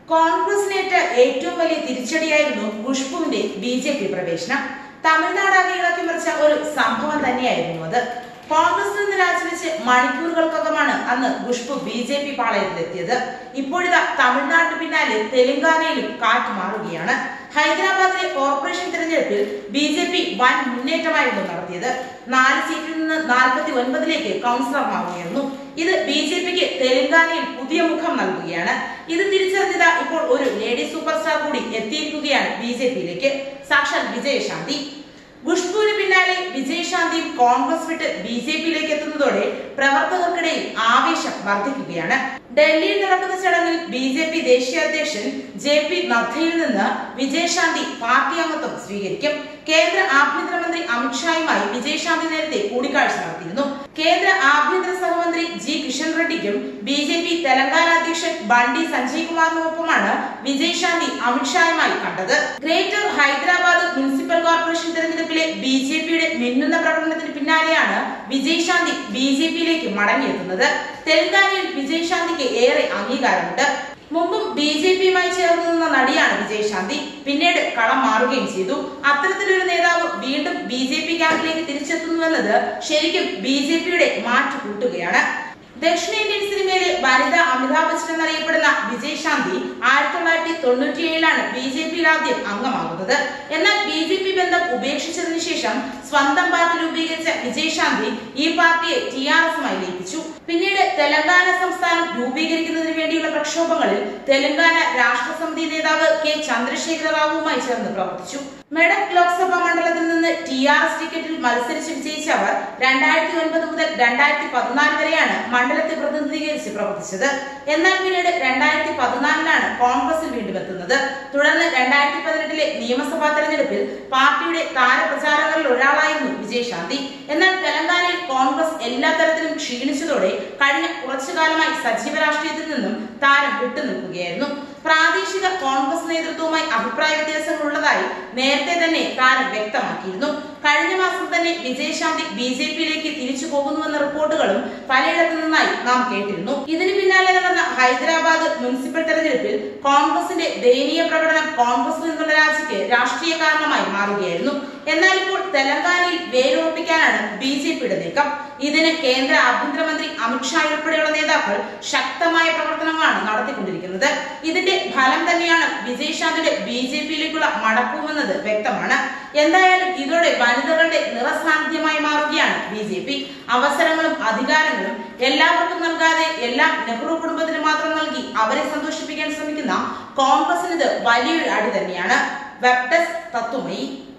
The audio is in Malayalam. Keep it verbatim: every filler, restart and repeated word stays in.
കോൺഗ്രസിനേറ്റ ഏറ്റവും വലിയ തിരിച്ചടിയായിരുന്നു ഖുഷ്ബുവിന്റെ ബി ജെ പി പ്രവേശനം. തമിഴ്നാടാകെ ഇളക്കി മറിച്ച ഒരു സംഭവം തന്നെയായിരുന്നു അത്. കോൺഗ്രസിൽ നിന്ന് രാജിവെച്ച് മണിക്കൂറുകൾക്കകമാണ് അന്ന് ഖുഷ്ബു ബി ജെ പി പാളയത്തിലെത്തിയത്. ഇപ്പോഴിതാ തമിഴ്നാടിന് പിന്നാലെ തെലങ്കാനയിലും കാറ്റ് മാറുകയാണ്. ഹൈദരാബാദിലെ കോർപ്പറേഷൻ തെരഞ്ഞെടുപ്പിൽ ബി ജെ പി വൻ മുന്നേറ്റമായിരുന്നു നടത്തിയത്. നാല് സീറ്റിൽ നിന്ന് നാൽപ്പത്തി ഒൻപതിലേക്ക് കൗൺസിലർമാർ ഉയർന്നു. ഇത് ബി ജെ പിക്ക് തെലങ്കാനയിൽ പുതിയ മുഖം നൽകുകയാണ്. ഇത് തിരിച്ചറിഞ്ഞത് ഇപ്പോൾ ഒരു ലേഡി സൂപ്പർ സ്റ്റാർ കൂടി എത്തിയിരിക്കുകയാണ് ബി ജെ പിയിലേക്ക്, സാക്ഷാൽ വിജയശാന്തി. ഖുഷ്ബുവിന് പിന്നാലെ വിജയശാന്തിയും കോൺഗ്രസ് വിട്ട് ബി ജെ പിയിലേക്ക് എത്തുന്നതോടെ പ്രവർത്തകർക്കിടയിൽ ആവേശം വർദ്ധിക്കുകയാണ്. ഡൽഹിയിൽ നടക്കുന്ന ചടങ്ങിൽ ബി ജെ പി ദേശീയ അധ്യക്ഷൻ ജെ പി നദ്ദയിൽ നിന്ന് വിജയശാന്തി പാർട്ടി അംഗത്വം സ്വീകരിക്കും. കേന്ദ്ര ആഭ്യന്തരമന്ത്രി അമിത്ഷായുമായി വിജയശാന്തി നേരത്തെ കൂടിക്കാഴ്ച നടത്തിയിരുന്നു. കേന്ദ്ര ആഭ്യന്തര സഹമന്ത്രി ജി കിഷൻ റെഡ്ഡിക്കും ബി ജെ പി തെലങ്കാന അധ്യക്ഷൻ ബണ്ടി സഞ്ജയ് കുമാറിനൊപ്പമാണ് വിജയശാന്തി അമിത്ഷായുമായി കണ്ടത്. ഗ്രേറ്റർ ഹൈദരാബാദ് മുനിസിപ്പൽ കോർപ്പറേഷൻ തെരഞ്ഞെടുപ്പിലെ ബി ജെ പിയുടെ മിന്നുന്ന പ്രകടനത്തിന് പിന്നാലെയാണ് വിജയശാന്തി ബി ജെ പിയിലേക്ക് മടങ്ങിയെത്തുന്നത്. തെലങ്കാനയിൽ വിജയശാന്തിക്ക് ഏറെ അംഗീകാരമുണ്ട്. മുമ്പും ബി ജെ പിയുമായി ചേർന്ന് നിന്ന നടിയാണ് വിജയശാന്തി. പിന്നീട് കളം മാറുകയും ചെയ്തു. അത്തരത്തിലൊരു നേതാവ് വീണ്ടും ബി ജെ പി ക്യാമ്പിലേക്ക് തിരിച്ചെത്തുന്നുവെന്നത് ശരിക്കും ബി ജെ പിയുടെ മാറ്റു കൂട്ടുകയാണ്. ദക്ഷിണേന്ത്യൻ സിനിമയിലെ വനിത അമിതാഭ് ബച്ചൻ എന്നറിയപ്പെടുന്ന വിജയശാന്തി ആയിരത്തി തൊള്ളായിരത്തി തൊണ്ണൂറ്റി ഏഴിലാണ് ബി ജെ പിയിൽ ആദ്യം അംഗമാകുന്നത്. എന്നാൽ ബി ജെ പി ബന്ധം ഉപേക്ഷിച്ചതിനു ശേഷം സ്വന്തം പാർട്ടി രൂപീകരിച്ച വിജയശാന്തി ഈ പാർട്ടിയെ ടി ആർ എസുമായി ലയിപ്പിച്ചു. പിന്നീട് തെലങ്കാന സംസ്ഥാനം രൂപീകരിക്കുന്നതിന് വേണ്ടിയുള്ള പ്രക്ഷോഭങ്ങളിൽ തെലങ്കാന രാഷ്ട്ര സമിതി നേതാവ് കെ ചന്ദ്രശേഖര റാവുവുമായി ചേർന്ന് പ്രവർത്തിച്ചു. മെഡക് ലോക്സഭാ മണ്ഡലത്തിൽ നിന്ന് ടി ആർ എസ് ടിക്കറ്റിൽ മത്സരിച്ച് വിജയിച്ച അവർ രണ്ടായിരത്തി ഒൻപത് മുതൽ രണ്ടായിരത്തി പതിനാല് വരെയാണ് മണ്ഡലത്തെ പ്രതിനിധീകരിച്ച് പ്രവർത്തിച്ചത്. എന്നാൽ പിന്നീട് രണ്ടായിരത്തി പതിനാലിലാണ് കോൺഗ്രസിൽ വീണ്ടും എത്തുന്നത്. തുടർന്ന് രണ്ടായിരത്തി പതിനെട്ടിലെ നിയമസഭാ തെരഞ്ഞെടുപ്പിൽ പാർട്ടിയുടെ താരപ്രചാരകരിൽ ഒരാളായിരുന്നു വിജയശാന്തി. എന്നാൽ തെലങ്കാനയിൽ കോൺഗ്രസ് എല്ലാ തരത്തിലും ക്ഷീണിച്ചതോടെ കഴിഞ്ഞ കുറച്ചു കാലമായി സജീവ രാഷ്ട്രീയത്തിൽ നിന്നും താരം വിട്ടുനിൽക്കുകയായിരുന്നു. പ്രാദേശിക കോൺഗ്രസ് നേതൃത്വവുമായി അഭിപ്രായ വ്യത്യാസങ്ങൾ ഉള്ളതായി നേരത്തെ തന്നെ താരം വ്യക്തമാക്കിയിരുന്നു. കഴിഞ്ഞ മാസം തന്നെ വിജയശാന്തി ബി ജെ പിയിലേക്ക് തിരിച്ചു പോകുന്നുവെന്ന റിപ്പോർട്ടുകളും പലയിടത്തു നിന്നായി നാം കേട്ടിരുന്നു. ഇതിന് പിന്നാലെ നടന്ന ഹൈദരാബാദ് മുനിസിപ്പൽ തെരഞ്ഞെടുപ്പിൽ കോൺഗ്രസിന്റെ ദയനീയ പ്രകടനം കോൺഗ്രസിൽ നിന്നുള്ള രാജിക്ക് രാഷ്ട്രീയ കാരണമായി മാറുകയായിരുന്നു. എന്നാൽ ഇപ്പോൾ തെലങ്കാനയിൽ വേരുറപ്പിക്കാനാണ് ബി ജെ പിയുടെ നീക്കം. ഇതിന് കേന്ദ്ര ആഭ്യന്തരമന്ത്രി അമിത്ഷാ ഉൾപ്പെടെയുള്ള നേതാക്കൾ ശക്തമായ പ്രവർത്തനങ്ങളാണ് നടത്തിക്കൊണ്ടിരിക്കുന്നത്. ഇതിന്റെ ഫലം തന്നെയാണ് വിജയശാന്തിയുടെ ബി ജെ പിയിലേക്കുള്ള മടക്കവുമെന്നത് വ്യക്തമാണ്. എന്തായാലും ഇതോടെ വനിതകളുടെ നിറസാന്നിധ്യമായി മാറുകയാണ് ബി ജെ പി. അവസരങ്ങളും അധികാരങ്ങളും എല്ലാവർക്കും നൽകാതെ എല്ലാം നെഹ്റു കുടുംബത്തിന് മാത്രം നൽകി അവരെ സന്തോഷിപ്പിക്കാൻ ശ്രമിക്കുന്ന കോൺഗ്രസിന് ഇത് വലിയൊരു അടി തന്നെയാണ്. Web desk Tatwamayi.